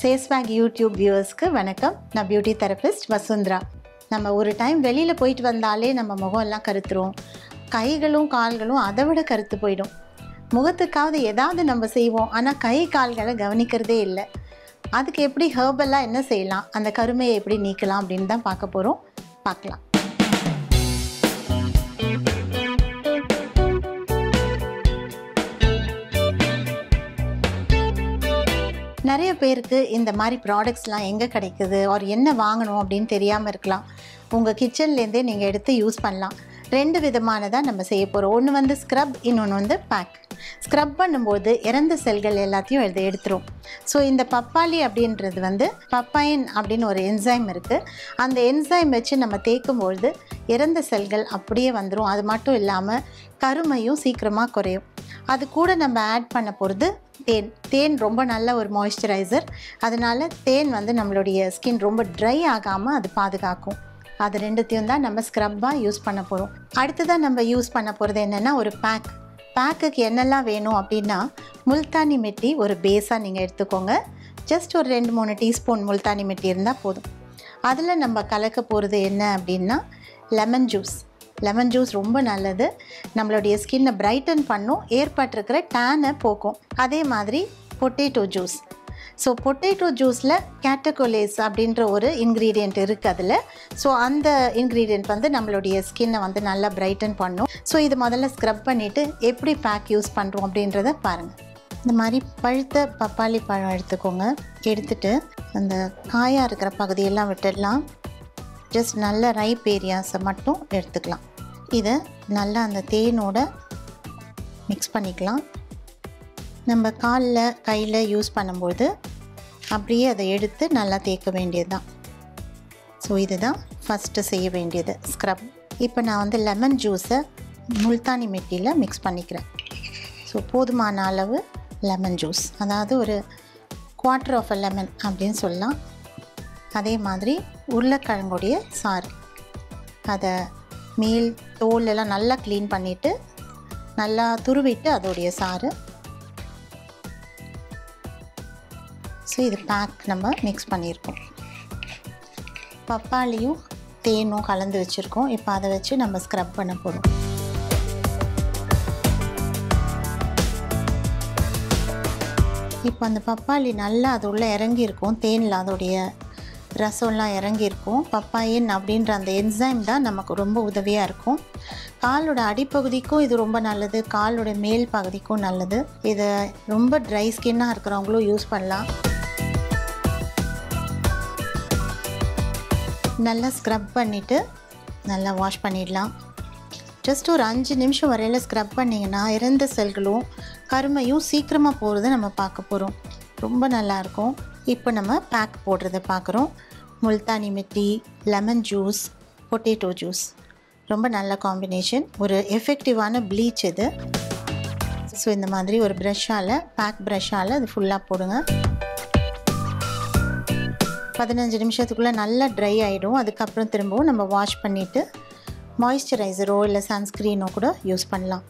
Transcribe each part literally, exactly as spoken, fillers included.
Saswag YouTube viewers-க்கு வணக்கம். நான் beauty therapist Vasundhara. நம்ம ஒரு டைம் வெளியில போயிட்டு வந்தாலே நம்ம முகம் எல்லாம் கருத்துரும். கைகளும் கால்களும் அதை விட கருத்து போய்டும். முகத்துக்காவது ஏதாவது நம்ம செய்வோம். ஆனா கை கால்களை கவனிக்கிறதே இல்லை. அதுக்கு எப்படி ஹெர்பலா என்ன செய்யலாம்? அந்த கருமையை எப்படி நீக்கலாம் அப்படின்னு தான் பார்க்க போறோம். பார்க்கலாம். நிறைய பேருக்கு இந்த மாதிரி ப்ராடக்ட்ஸ்லாம் எங்கே கிடைக்குது ஆர் என்ன வாங்கணும் அப்படின்னு தெரியாமல் இருக்கலாம். உங்கள் கிச்சன்லேருந்தே நீங்கள் எடுத்து யூஸ் பண்ணலாம். ரெண்டு விதமானதாக நம்ம செய்ய போகிறோம். ஒன்று வந்து ஸ்க்ரப், இன்னொன்று வந்து பேக். ஸ்க்ரப் பண்ணும்போது இறந்த செல்கள் எல்லாத்தையும் எடுத்து எடுத்துரும். ஸோ இந்த பப்பாளி அப்படின்றது வந்து பப்பாயின் அப்படின்னு ஒரு என்சைம் இருக்குது. அந்த என்சைம் வச்சு நம்ம தேய்க்கும்பொழுது இறந்த செல்கள் அப்படியே வந்துடும். அது மட்டும் இல்லாமல் கருமையும் சீக்கிரமாக குறையும். அது கூட நம்ம ஆட் பண்ண போகிறது தேன். தேன் ரொம்ப நல்ல ஒரு மாய்ஸ்சரைசர். அதனால் தேன் வந்து நம்மளுடைய ஸ்கின் ரொம்ப ட்ரை ஆகாமல் அது பாதுகாக்கும். அது ரெண்டுத்தையும் தான் நம்ம ஸ்க்ரப்பாக யூஸ் பண்ண போகிறோம். அடுத்ததான் நம்ம யூஸ் பண்ண போகிறது என்னென்னா ஒரு பேக். பேக்குக்கு என்னெல்லாம் வேணும் அப்படின்னா முல்தானி மெட்டி ஒரு பேஸாக நீங்கள் எடுத்துக்கோங்க. ஜஸ்ட் ஒரு ரெண்டு மூணு டீஸ்பூன் முல்தானி மெட்டி இருந்தால் போதும். அதில் நம்ம கலக்க போகிறது என்ன அப்படின்னா லெமன் ஜூஸ். லெமன் ஜூஸ் ரொம்ப நல்லது. நம்மளுடைய ஸ்கின்னை பிரைட்டன் பண்ணும், ஏற்பட்டிருக்கிற டேனை போக்கும். அதே மாதிரி பொட்டேட்டோ ஜூஸ். ஸோ பொட்டேட்டோ ஜூஸில் கேட்டகோலேஸ் அப்படின்ற ஒரு இன்க்ரீடியண்ட் இருக்குது அதில். ஸோ அந்த இன்க்ரீடியண்ட் வந்து நம்மளுடைய ஸ்கின்னை வந்து நல்லா பிரைட்டன் பண்ணும். ஸோ இது முதல்ல ஸ்க்ரப் பண்ணிவிட்டு எப்படி பேக் யூஸ் பண்ணுறோம் அப்படின்றத பாருங்கள். இந்த மாதிரி பழுத்த பப்பாளி பழம் எடுத்துக்கோங்க. எடுத்துகிட்டு அந்த காயாக இருக்கிற பகுதியெல்லாம் விட்டுடலாம். ஜஸ்ட் நல்ல ரைப் ஏரியாஸை மட்டும் எடுத்துக்கலாம். இதை நல்லா அந்த தேனோட மிக்ஸ் பண்ணிக்கலாம். நம்ம காலில் கையில் யூஸ் பண்ணும்போது அப்படியே அதை எடுத்து நல்லா தேய்க்க வேண்டியது தான். ஸோ இதுதான் ஃபஸ்ட்டு செய்ய வேண்டியது ஸ்க்ரப். இப்போ நான் வந்து லெமன் ஜூஸை முல்தானி மெட்டியில் மிக்ஸ் பண்ணிக்கிறேன். ஸோ போதுமான அளவு லெமன் ஜூஸ், அதாவது ஒரு குவார்ட்டர் ஆஃப் அ லெமன் அப்படின்னு சொல்லலாம். அதே மாதிரி உருளைக்கிழங்குடைய சாறு, அதை மேல் தோல் எல்லாம் நல்லா க்ளீன் பண்ணிவிட்டு நல்லா துருவிட்டு அதோடைய சாறு. ஸோ இது பேக் நம்ம மிக்ஸ் பண்ணியிருக்கோம். பப்பாளியும் தேனும் கலந்து வச்சுருக்கோம். இப்போ அதை வச்சு நம்ம ஸ்க்ரப் பண்ண போகிறோம். இப்போ அந்த பப்பாளி நல்லா அது உள்ளே இறங்கியிருக்கும். தேனில் அதோடைய ரசம்லாம் இறங்கியிருக்கும். பப்பாயின் அப்படின்ற அந்த என்சைம் தான் நமக்கு ரொம்ப உதவியாக இருக்கும். காலோட அடிப்பகுதிக்கும் இது ரொம்ப நல்லது, காலோட மேல் பகுதிக்கும் நல்லது. இதை ரொம்ப ட்ரை ஸ்கின்னாக இருக்கிறவங்களும் யூஸ் பண்ணலாம். நல்லா ஸ்க்ரப் பண்ணிவிட்டு நல்லா வாஷ் பண்ணிடலாம். ஜஸ்ட் ஒரு அஞ்சு நிமிஷம் வரையில் ஸ்க்ரப் பண்ணிங்கன்னா இறந்த செல்களும் கருமையும் சீக்கிரமாக போகிறத நம்ம பார்க்க போகிறோம். ரொம்ப நல்லாயிருக்கும். இப்போ நம்ம பேக் போடுறத பார்க்குறோம். முல்தானி மெட்டி, லெமன் ஜூஸ், பொட்டேட்டோ ஜூஸ், ரொம்ப நல்ல காம்பினேஷன். ஒரு எஃபெக்டிவான ப்ளீச் இது. ஸோ இந்த மாதிரி ஒரு ப்ரஷ்ஷால், பேக் ப்ரஷ்ஷால் அது ஃபுல்லாக போடுங்க. பதினஞ்சு நிமிஷத்துக்குள்ளே நல்லா ட்ரை ஆகிடும். அதுக்கப்புறம் திரும்பவும் நம்ம வாஷ் பண்ணிவிட்டு மாய்ஸ்சரைசரோ இல்லை சன்ஸ்க்ரீனோ கூட யூஸ் பண்ணலாம்.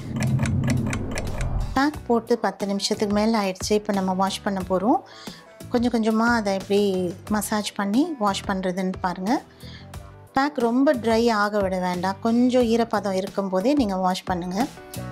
பேக் போட்டு பத்து நிமிஷத்துக்கு மேலே ஆயிடுச்சு. இப்போ நம்ம வாஷ் பண்ண போகிறோம். கொஞ்சம் கொஞ்சமாக அதை எப்படி மசாஜ் பண்ணி வாஷ் பண்ணுறதுன்னு பாருங்கள். பேக் ரொம்ப ட்ரை ஆக விட வேண்டாம். கொஞ்சம் ஈரப்பதம் இருக்கும்போதே நீங்கள் வாஷ் பண்ணுங்கள்.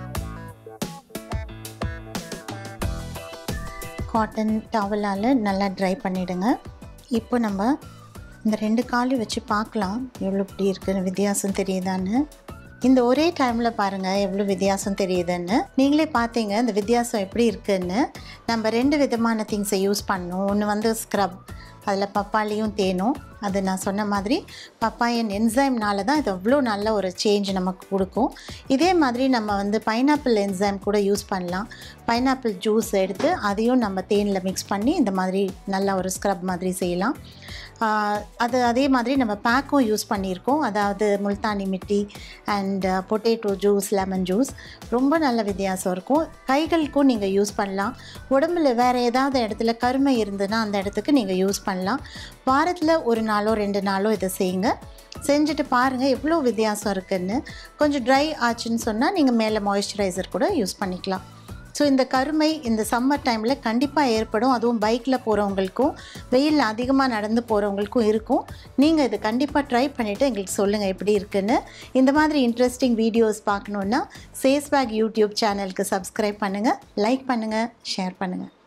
காட்டன் டவலால் நல்லா ட்ரை பண்ணிவிடுங்க. இப்போ நம்ம இந்த ரெண்டு காலையும் வச்சு பார்க்கலாம் எவ்வளோ இப்படி இருக்குன்னு, வித்தியாசம் தெரியுதான்னு. இந்த ஒரே டைமில் பாருங்கள் எவ்வளோ வித்தியாசம் தெரியுதுன்னு. நீங்களே பார்த்தீங்க இந்த வித்தியாசம் எப்படி இருக்குதுன்னு. நம்ம ரெண்டு விதமான திங்ஸை யூஸ் பண்ணோம். ஒன்று வந்து ஸ்க்ரப், அதில் பப்பாளியும் தேனும். அது நான் சொன்ன மாதிரி பப்பாயன் என்சைம்னால தான் இது அவ்வளோ நல்ல ஒரு சேஞ்ச் நமக்கு கொடுக்கும். இதே மாதிரி நம்ம வந்து பைனாப்பிள் என்சைம் கூட யூஸ் பண்ணலாம். பைனாப்பிள் ஜூஸ் எடுத்து அதையும் நம்ம தேனில் மிக்ஸ் பண்ணி இந்த மாதிரி நல்ல ஒரு ஸ்க்ரப் மாதிரி செய்யலாம். அது அதே மாதிரி நம்ம பேக்கும் யூஸ் பண்ணியிருக்கோம். அதாவது Multani mitti and potato juice, lemon juice ரொம்ப நல்ல வித்தியாசம் இருக்கும். கைகளுக்கும் நீங்கள் யூஸ் பண்ணலாம். உடம்புல வேறு ஏதாவது இடத்துல கருமை இருந்ததுன்னா அந்த இடத்துக்கு நீங்கள் யூஸ் பண்ணலாம். வாரத்தில் ஒரு நாளோ ரெண்டு நாளோ இதை செய்யுங்க. செஞ்சுட்டு பாருங்கள் எவ்வளோ வித்தியாசம் இருக்குதுன்னு. கொஞ்சம் ட்ரை ஆச்சுன்னு சொன்னால் நீங்கள் மேலே மாய்ஸ்சரைசர் கூட யூஸ் பண்ணிக்கலாம். ஸோ இந்த கருமை இந்த சம்மர் டைமில் கண்டிப்பாக ஏற்படும். அதுவும் பைக்கில் போகிறவங்களுக்கும் வெயிலில் அதிகமாக நடந்து போகிறவங்களுக்கும் இருக்கும். நீங்கள் இது கண்டிப்பாக ட்ரை பண்ணிவிட்டு எங்களுக்கு சொல்லுங்கள் எப்படி இருக்குன்னு. இந்த மாதிரி இன்ட்ரெஸ்டிங் வீடியோஸ் பார்க்கணுன்னா சேஸ்பேக் யூடியூப் சேனலுக்கு சப்ஸ்கிரைப் பண்ணுங்கள், லைக் பண்ணுங்கள், ஷேர் பண்ணுங்கள்.